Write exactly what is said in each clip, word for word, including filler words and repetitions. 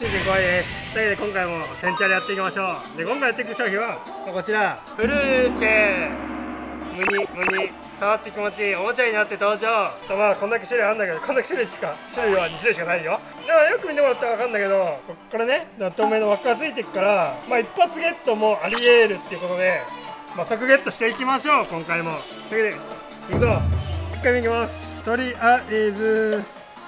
心身怖いです。というわけで今回もセンチャーでやっていきましょう。で今回やっていく商品はこちらフルーチェムニムニ触って気持ちいいおもちゃになって登場と、まあこんだけ種類あるんだけど、こんだけ種類っていうか種類はに種類しかないよ。でもよく見てもらったら分かるんだけど、ここれね透明の輪っかがついていくから、まあ一発ゲットもありえるっていうことで、まあ、即ゲットしていきましょう今回も。というわけでいくぞ、いっかいめいきます。とりあえず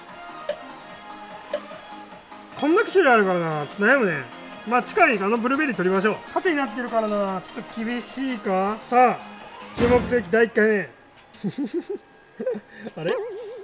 こんだけ種類あるからな、ちょっと悩むね。まあ近いあのブルーベリー取りましょう。縦になってるからな、ちょっと厳しいか。さあ注目すべきだいいっかいめあれ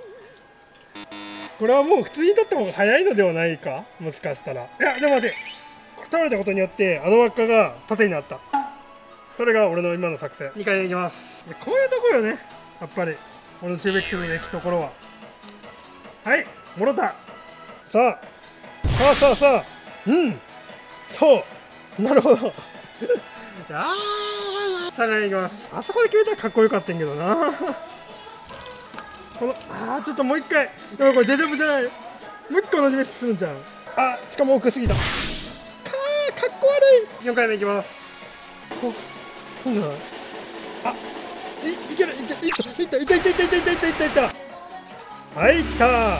これはもう普通に取った方が早いのではないか、もしかしたら。いやでも待て、これ倒れたことによってあの輪っかが縦になった。それが俺の今の作戦。にかいめいきます。こういうとこよねやっぱり俺の中べきすべきところは。はいもろた。さあさあさあさあ、うんそうなるほどあーさらにいきます。あそこで決めたらかっこよかったんけどなこのあーちょっともう一回、でもこれデジャブじゃない、もう一回同じ目進むじゃん。あしかも奥すぎたかーかっこ悪い。よんかいめいきます。こ今度はあいいけるいけるいったいったいったいったいったいったいったいったいったはいきたー。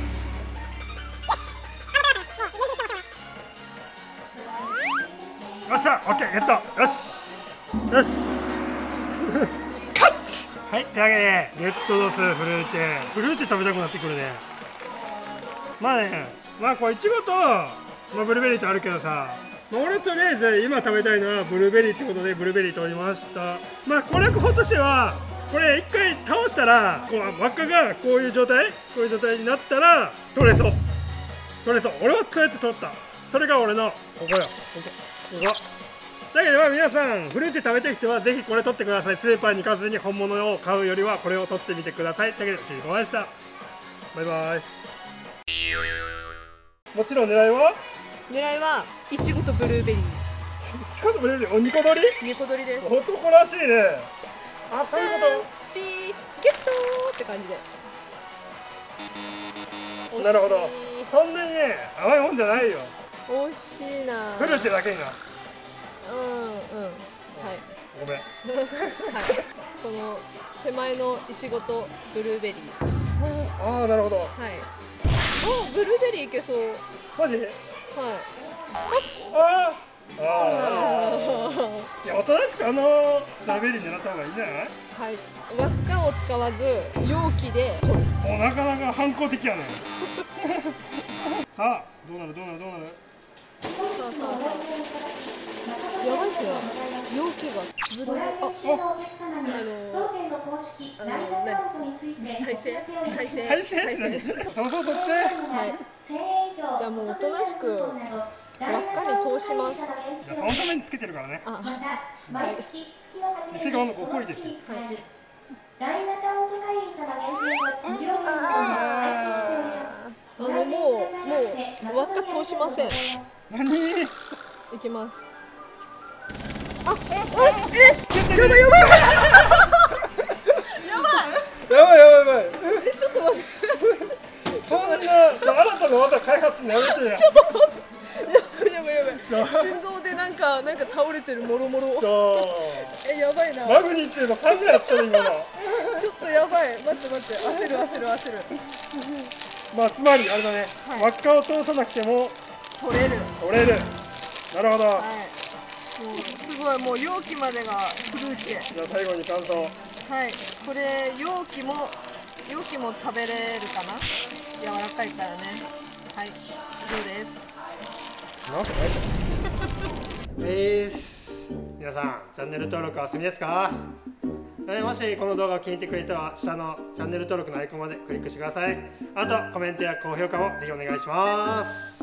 よっしゃ、オッケー、ゲット、よし、よし、カッはい、というわけで、レッドドスフルーチェ、フルーチェ食べたくなってくるね。まあね、まあこれいちごと、まあ、ブルーベリーとあるけどさ、まあ、俺とりあえず今食べたいのはブルーベリーってことでブルーベリー取りました。まあ攻略法としては、これ一回倒したら、こう輪っかがこういう状態、こういう状態になったら取れそう、取れそう。俺はこうやって取った。それが俺のここよ、ここ。ここだけどまあ皆さんフルーチェ食べたい人はぜひこれ取ってください。スーパーに行かずに本物を買うよりはこれを取ってみてください。だけどちいこまでした。バイバイ。もちろん狙いは狙いはいちごとブルーベリー。 いちごとブルーベリー、おにこ取りにこ取りです。 男らしいね。あ、そういうこピーゲットーって感じで。 となるほど。そんなにね甘いもんじゃないよ。 惜しいな。 フルーチェだけにな。 うんうんはいごめんはいこの手前のいちごとブルーベリー。 ああなるほど。はいおブルーベリーいけそう。 マジ。はい。ああああいやおとなしくあのブルーベリー狙った方がいいんじゃない。はい輪っかを使わず容器で取る。 もうなかなか反抗的やねさあどうなるどうなるどうなる。 さあさあさあやばいっすね。容器が潰れる。あ、あのあの何再生再生再生再生そろそろ取って。はいじゃあもうおとなしく輪っかに通します。 じゃあそのためにつけてるからね。 あ、はい。 店側のご好意です。はい。 あのもうもう輪っか通しません。 何？ いきます。あ、え、え、やばいやばいやばいやばいやばい。 え、ちょっと待って。 そんな新たな技開発するのやめてや。 ちょっと待って。やばいやばいやばい。振動でなんかなんか倒れてるもろもろ。え、やばいな。 マグニチュードさんぐらいやったの今の。 ちょっとやばい。待って待って。焦る焦る焦る。 まあつまりあれだね。輪っかを通さなくても取れる。 取れる。なるほど。はい。 もうすごいもう容器までがフルーチェ。 じゃあ最後に感想。はい。 これ容器も容器も食べれるかな。柔らかいからね。はい。どうです。 なんかないです。皆さんチャンネル登録は済みですか。もしこの動画を気に入ってくれたら下のチャンネル登録のアイコンまでクリックしてください。あとコメントや高評価もぜひお願いします。